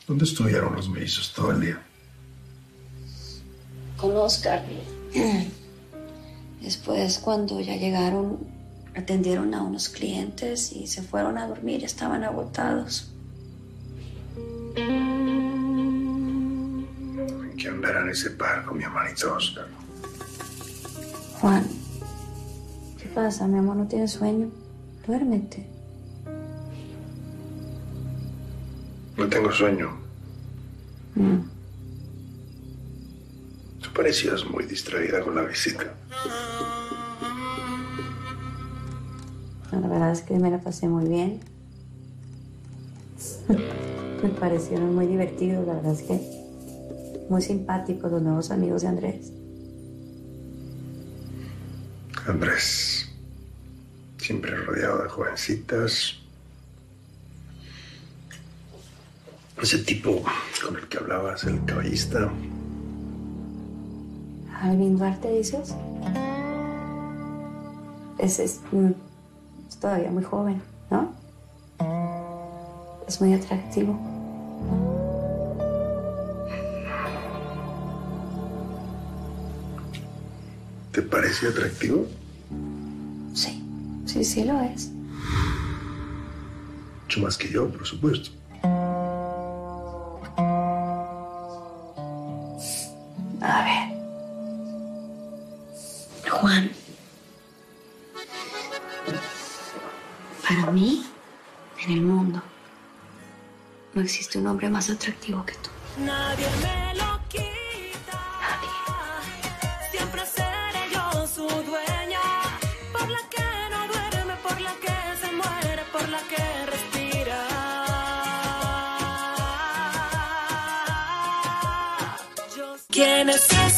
¿Dónde estuvieron los mellizos todo el día? Con Oscar. Después, cuando ya llegaron, atendieron a unos clientes y se fueron a dormir. Estaban agotados. ¿Qué andará en ese par con mi hermanito Oscar? Juan, ¿qué pasa? Mi amor no tiene sueño. Duérmete. No tengo sueño. Tú parecías muy distraída con la visita. La verdad es que me la pasé muy bien. Me parecieron muy divertidos. La verdad es que muy simpáticos los nuevos amigos de Andrés. Andrés, siempre rodeado de jovencitas. Ese tipo con el que hablabas, el caballista. ¿Alvin Duarte dices? Ese es todavía muy joven, ¿no? Es muy atractivo. ¿Te parece atractivo? Sí, sí lo es. Mucho más que yo, por supuesto. A ver. Juan. Para mí, en el mundo, no existe un hombre más atractivo que tú. Nadie me lo quita. Nadie. Siempre seré yo su dueña. Por la que no duerme, por la que se muere, por la que respira. ¿Quién es ese?